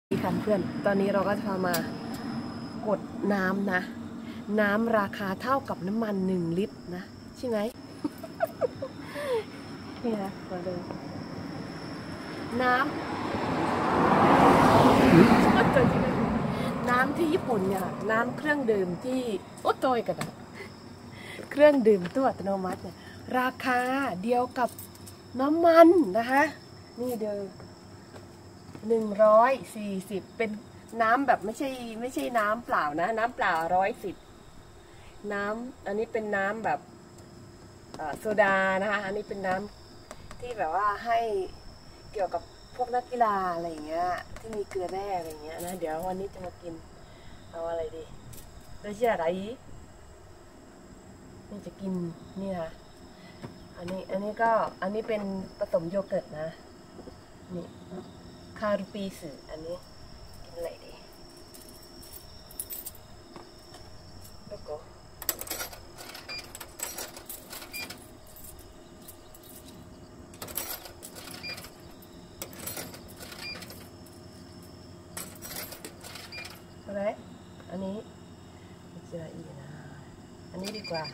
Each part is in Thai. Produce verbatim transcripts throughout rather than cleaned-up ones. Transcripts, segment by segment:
ค่ะเพื่อนตอนนี้เราก็จะพามากดน้ำนะน้ำราคาเท่ากับน้ำมันหนึ่งลิตรนะใช่ไหม นี่นะมาดูน้ำน้ำที่ญี่ปุ่นเนี่ยน้ำเครื่องดื่มที่โอ้โตยกันนะเครื่องดื่มตัวอัตโนมัติเนี่ยราคาเดียวกับน้ำมันนะคะนี่เดิมหนึ่งร้อยสี่สิบเป็นน้ำแบบไม่ใช่ไม่ใช่น้ำเปล่านะน้ำเปล่าร้อยสิบน้ำอันนี้เป็นน้ำแบบโซดานะคะอันนี้เป็นน้ำที่แบบว่าให้เกี่ยวกับพวกนักกีฬาอะไรอย่างเงี้ยที่มีเกลือแร่อะไรอย่างเงี้ยนะเดี๋ยววันนี้จะมากินเอาอะไรดีได้ชื่ออะไรนี่จะกินนี่นะอันนี้อันนี้ก็อันนี้เป็นผสมโยเกิร์ตนะนี่คารุปีสึอันนี้กินอะไรดีแล้วก็อะไรอันนี้จะอะไรอีกนะอันนี้ดีกว่า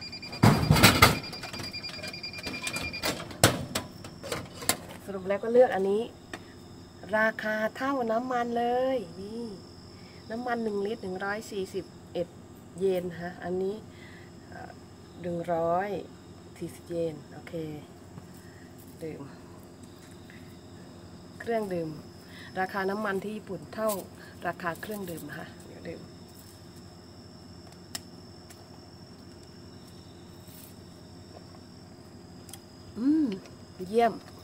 สรุปแล้วก็เลือกอันนี้ราคาเท่าน้ำมันเลยนี่น้ำมันหนึ่งลิตรหนึ่งร้อยสี่สิบเอ็ดเยนฮะอันนี้หนึ่งร้อยสี่สิบเยนโอเคดื่มเครื่องดื่มราคาน้ำมันที่ญี่ปุ่นเท่าราคาเครื่องดื่มนะคะเดี๋ยวดื่มอืมเยี่ยม